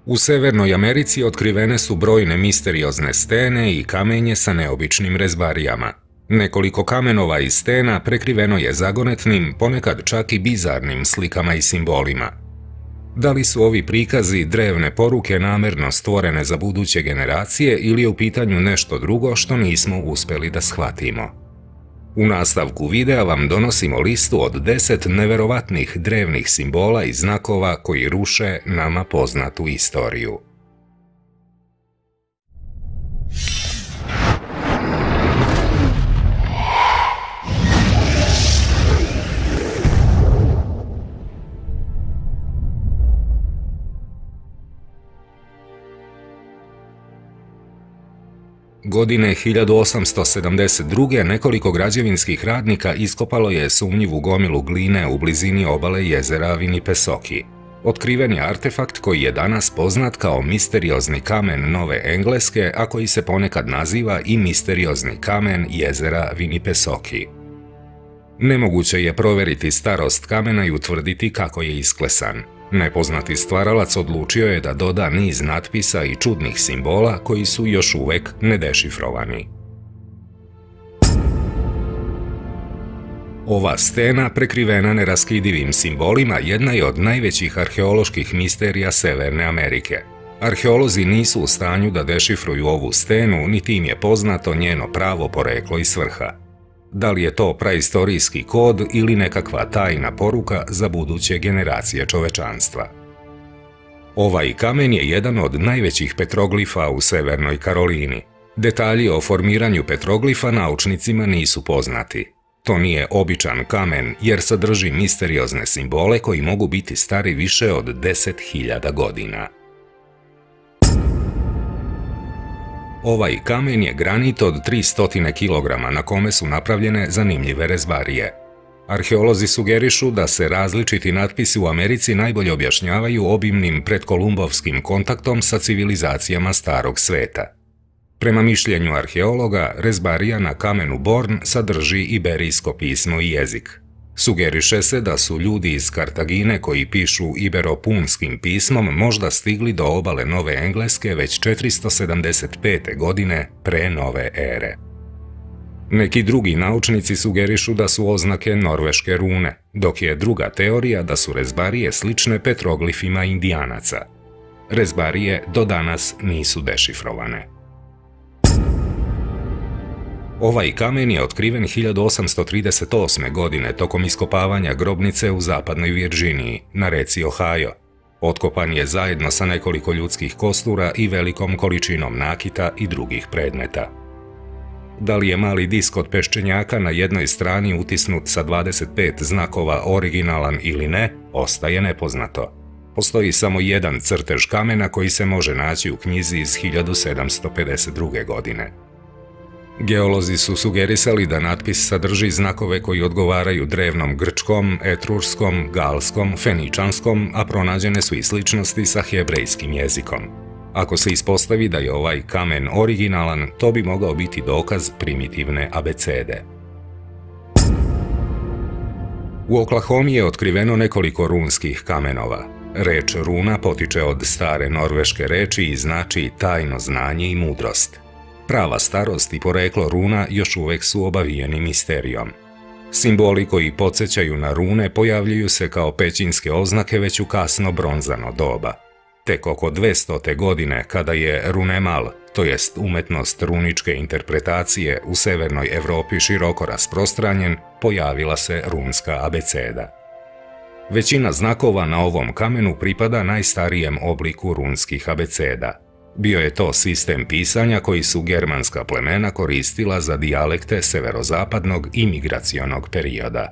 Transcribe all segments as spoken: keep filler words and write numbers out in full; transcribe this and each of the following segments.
U Severnoj Americi otkrivene su brojne misteriozne stene i kamenje sa neobičnim rezbarijama. Nekoliko kamenova i stena prekriveno je zagonetnim, ponekad čak i bizarnim slikama i simbolima. Da li su ovi prikazi drevne poruke namerno stvorene za buduće generacije ili je u pitanju nešto drugo što nismo uspjeli da shvatimo? U nastavku videa vam donosimo listu od deset neverovatnih drevnih simbola i znakova koji ruše nama poznatu istoriju. Godine hiljadu osamsto sedamdeset druge nekoliko građevinskih radnika iskopalo je sumnjivu gomilu gline u blizini obale jezera Winnipesaukee. Otkriven je artefakt koji je danas poznat kao misteriozni kamen Nove Engleske, a koji se ponekad naziva i misteriozni kamen jezera Winnipesaukee. Nemoguće je proveriti starost kamena i utvrditi kako je isklesan. Nepoznati stvaralac odlučio je da doda niz natpisa i čudnih simbola koji su još uvek nedešifrovani. Ova stena, prekrivena neraskidivim simbolima, jedna je od najvećih arheoloških misterija Severne Amerike. Arheolozi nisu u stanju da dešifruju ovu stenu, niti im je poznato njeno pravo poreklo i svrha. Da li je to praistorijski kod ili nekakva tajna poruka za buduće generacije čovečanstva? Ovaj kamen je jedan od najvećih petroglifa u Severnoj Karolini. Detalji o formiranju petroglifa naučnicima nisu poznati. To nije običan kamen jer sadrži misteriozne simbole koji mogu biti stari više od deset hiljada godina. Ovaj kamen je granit od tristo kilograma na kome su napravljene zanimljive rezbarije. Arheolozi sugerišu da se različiti natpisi u Americi najbolje objašnjavaju obimnim predkolumbovskim kontaktom sa civilizacijama Starog sveta. Prema mišljenju arheologa, rezbarija na kamenu Born sadrži iberijsko pismo i jezik. Sugeriše se da su ljudi iz Kartagine koji pišu iberopunskim pismom možda stigli do obale Nove Engleske već četiristo sedamdeset pete. godine pre nove ere. Neki drugi naučnici sugerišu da su oznake norveške rune, dok je druga teorija da su rezbarije slične petroglifima Indijanaca. Rezbarije do danas nisu dešifrovane. Ovaj kamen je otkriven hiljadu osamsto trideset osme. godine tokom iskopavanja grobnice u zapadnoj Virdžiniji, na reci Ohio. Otkopan je zajedno sa nekoliko ljudskih kostura i velikom količinom nakita i drugih predmeta. Da li je mali disk od peščenjaka na jednoj strani utisnut sa dvadeset pet znakova originalan ili ne, ostaje nepoznato. Postoji samo jedan crtež kamena koji se može naći u knjizi iz hiljadu sedamsto pedeset druge. godine. Geolozi su sugerisali da natpis sadrži znakove koji odgovaraju drevnom grčkom, etrurskom, galskom, feničanskom, a pronađene su i sličnosti sa hebrejskim jezikom. Ako se ispostavi da je ovaj kamen originalan, to bi mogao biti dokaz primitivne abecede. U Oklahomi je otkriveno nekoliko runskih kamenova. Reč runa potiče od stare norveške reči i znači tajno znanje i mudrost. Prava starost i poreklo runa još uvek su obavijeni misterijom. Simboli koji podsjećaju na rune pojavljuju se kao pećinske oznake već u kasno bronzano doba. Tek oko dvestote. godine, kada je runemal, to jest umetnost runičke interpretacije, u severnoj Evropi široko rasprostranjen, pojavila se runska abeceda. Većina znakova na ovom kamenu pripada najstarijem obliku runskih abeceda. Bio je to sistem pisanja koji su germanska plemena koristila za dijalekte severozapadnog imigracionog perioda.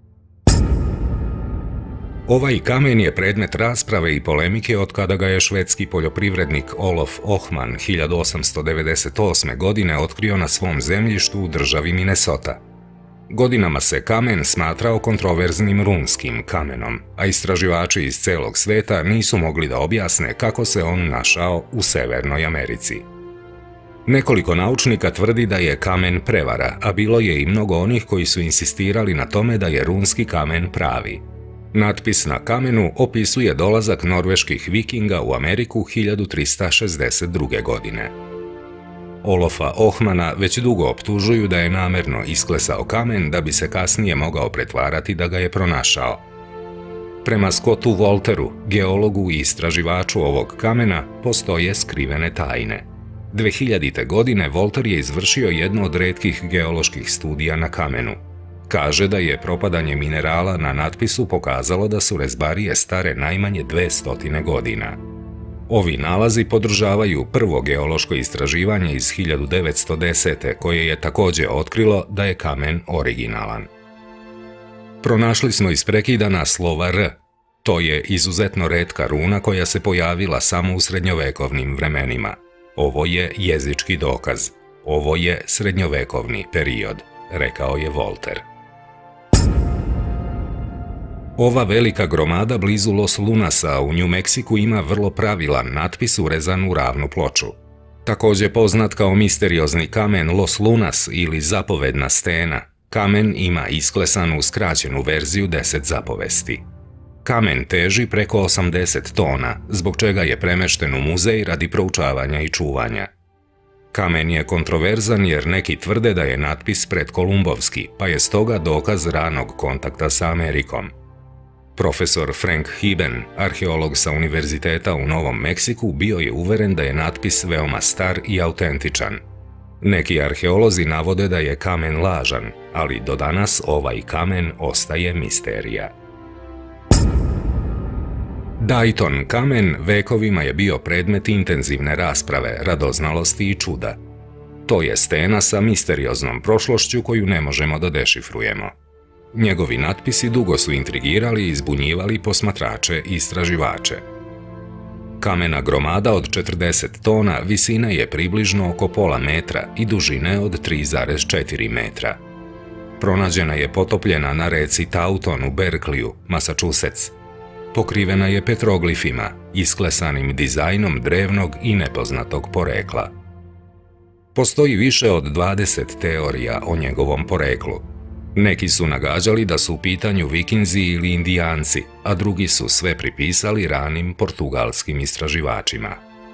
Ovaj kamen je predmet rasprave i polemike od kada ga je švedski poljoprivrednik Olof Ohman hiljadu osamsto devedeset osme. godine otkrio na svom zemljištu u državi Minnesota. Godinama se kamen smatrao kontroverznim runskim kamenom, a istraživači iz celog sveta nisu mogli da objasne kako se on našao u Severnoj Americi. Nekoliko naučnika tvrdi da je kamen prevara, a bilo je i mnogo onih koji su insistirali na tome da je runski kamen pravi. Natpis na kamenu opisuje dolazak norveških vikinga u Ameriku hiljadu trista šezdeset druge. godine. Olofa Ohmana već dugo optužuju da je namjerno isklesao kamen da bi se kasnije mogao pretvarati da ga je pronašao. Prema Scottu Wolteru, geologu i istraživaču ovog kamena, postoje skrivene tajne. dve hiljadite. godine Wolter je izvršio jednu od retkih geoloških studija na kamenu. Kaže da je propadanje minerala na natpisu pokazalo da su rezbarije stare najmanje dvesta godina. Ovi nalazi podržavaju prvo geološko istraživanje iz hiljadu devetsto desete. koje je također otkrilo da je kamen originalan. Pronašli smo isprekidana slova R. To je izuzetno retka runa koja se pojavila samo u srednjovekovnim vremenima. Ovo je jezički dokaz. Ovo je srednjovekovni period, rekao je Wolter. Ova velika gromada blizu Los Lunasa u New Meksiku ima vrlo pravilan natpis urezan u ravnu ploču. Također poznat kao misteriozni kamen Los Lunas ili zapovedna stena, kamen ima isklesanu skraćenu verziju deset zapovesti. Kamen teži preko osamdeset tona, zbog čega je premešten u muzej radi proučavanja i čuvanja. Kamen je kontroverzan jer neki tvrde da je natpis predkolumbovski, pa je stoga dokaz ranog kontakta sa Amerikom. Profesor Frank Hiben, arheolog sa Univerziteta u Novom Meksiku, bio je uveren da je natpis veoma star i autentičan. Neki arheolozi navode da je kamen lažan, ali do danas ovaj kamen ostaje misterija. Dayton kamen vekovima je bio predmet intenzivne rasprave, radoznalosti i čuda. To je stena sa misterioznom prošlošću koju ne možemo da dešifrujemo. Njegovi natpisi dugo su intrigirali i zbunjivali posmatrače i istraživače. Kamena gromada od četrdeset tona visine je približno oko pola metra i dužine od tri zarez četiri metra. Pronađena je potopljena na reci Taunton u Berkeleyu, Massachusetts. Pokrivena je petroglifima, isklesanim dizajnom drevnog i nepoznatog porekla. Postoji više od dvadeset teorija o njegovom poreklu. Neki su nagađali da su u pitanju vikinzi ili indijanci, a drugi su sve pripisali ranim portugalskim istraživačima.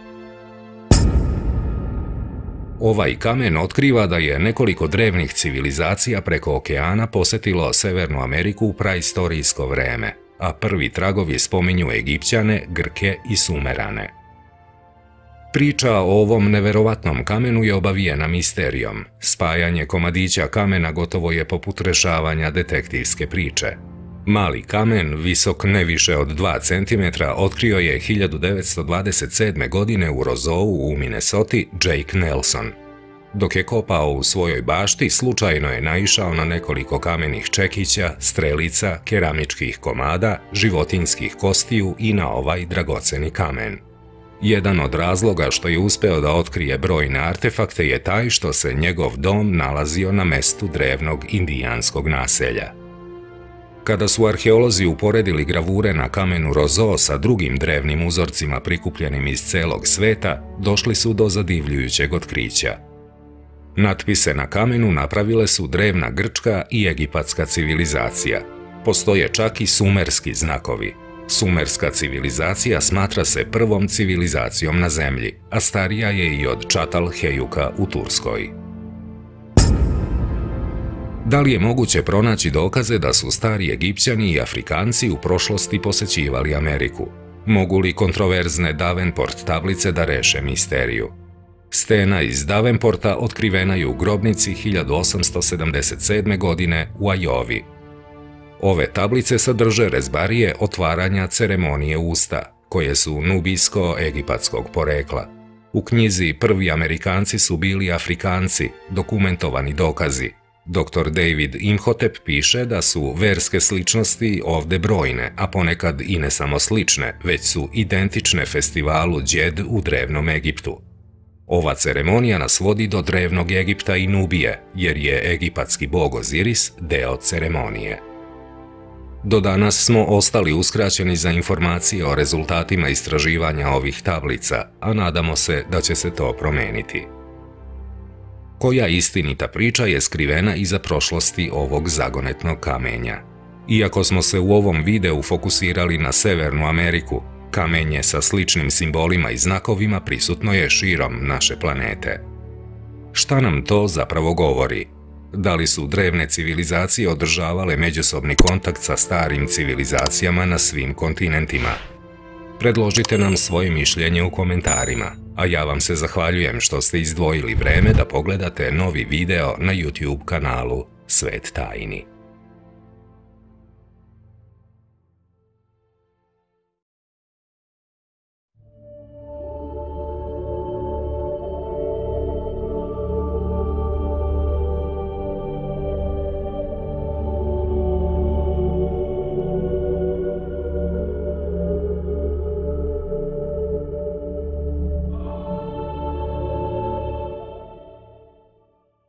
Ovaj kamen otkriva da je nekoliko drevnih civilizacija preko okeana posetilo Severnu Ameriku u praistorijsko vreme, a prvi tragovi spominju Egipćane, Grke i Sumerane. Priča o ovom neverovatnom kamenu je obavijena misterijom. Spajanje komadića kamena gotovo je poput rešavanja detektivske priče. Mali kamen, visok ne više od dva centimetra, otkrio je hiljadu devetsto dvadeset sedme. godine u Rosou u Minnesoti Jake Nelson. Dok je kopao u svojoj bašti, slučajno je naišao na nekoliko kamenih čekića, strelica, keramičkih komada, životinjskih kostiju i na ovaj dragoceni kamen. Jedan od razloga što je uspeo da otkrije brojne artefakte je taj što se njegov dom nalazio na mestu drevnog indijanskog naselja. Kada su arheolozi uporedili gravure na kamenu Rozo sa drugim drevnim uzorcima prikupljenim iz celog sveta, došli su do zadivljujućeg otkrića. Natpise na kamenu napravile su drevna grčka i egipatska civilizacija. Postoje čak i sumerski znakovi. Sumerska civilizacija smatra se prvom civilizacijom na zemlji, a starija je i od Çatalhöyük'a u Turskoj. Da li je moguće pronaći dokaze da su stari Egipćani i Afrikanci u prošlosti posećivali Ameriku? Mogu li kontroverzne Davenport tablice da reše misteriju? Stena iz Davenporta otkrivena je u grobnici hiljadu osamsto sedamdeset sedme. godine u Ajovi. Ove tablice sadrže rezbarije otvaranja ceremonije usta, koje su nubijsko-egipatskog porekla. U knjizi Prvi Amerikanci su bili Afrikanci, dokumentovani dokazi. doktor David Imhotep piše da su verske sličnosti ovde brojne, a ponekad i ne samo slične, već su identične festivalu Djed u drevnom Egiptu. Ova ceremonija nas vodi do drevnog Egipta i Nubije, jer je egipatski bog Oziris deo ceremonije. Do danas smo ostali uskraćeni za informacije o rezultatima istraživanja ovih tablica, a nadamo se da će se to promeniti. Koja istinita priča je skrivena iza prošlosti ovog zagonetnog kamenja? Iako smo se u ovom videu fokusirali na Severnu Ameriku, kamenje sa sličnim simbolima i znakovima prisutno je širom naše planete. Šta nam to zapravo govori? Da li su drevne civilizacije održavale međusobni kontakt sa starim civilizacijama na svim kontinentima? Predložite nam svoje mišljenje u komentarima, a ja vam se zahvaljujem što ste izdvojili vreme da pogledate novi video na YouTube kanalu Svet tajni.